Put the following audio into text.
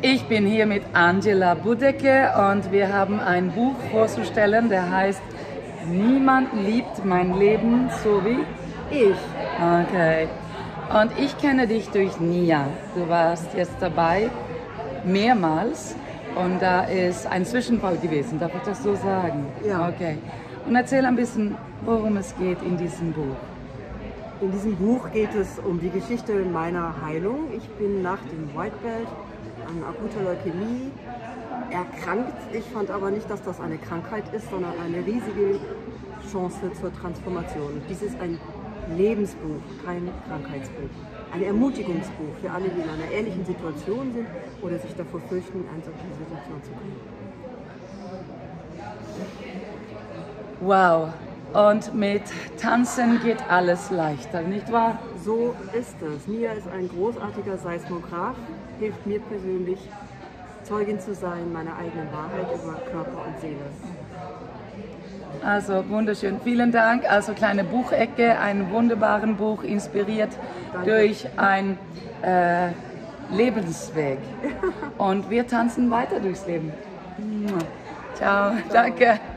Ich bin hier mit Angela Budecke und wir haben ein Buch vorzustellen, der heißt Niemand liebt mein Leben so wie ich. Okay. Und ich kenne dich durch Nia. Du warst jetzt dabei, mehrmals. Und da ist ein Zwischenfall gewesen, darf ich das so sagen? Ja. Okay. Und erzähl ein bisschen, worum es geht in diesem Buch. In diesem Buch geht es um die Geschichte meiner Heilung. Ich bin nach dem White Belt an akuter Leukämie erkrankt. Ich fand aber nicht, dass das eine Krankheit ist, sondern eine riesige Chance zur Transformation. Dies ist ein Lebensbuch, kein Krankheitsbuch. Ein Ermutigungsbuch für alle, die in einer ähnlichen Situation sind oder sich davor fürchten, in eine solche Situation zu kommen. Wow. Und mit Tanzen geht alles leichter, nicht wahr? So ist es. Nia ist ein großartiger Seismograph, hilft mir persönlich, Zeugin zu sein meiner eigenen Wahrheit über Körper und Seele. Also wunderschön, vielen Dank. Also kleine Buchecke, ein wunderbares Buch, inspiriert durch einen Lebensweg. Und wir tanzen weiter durchs Leben. Ciao, danke.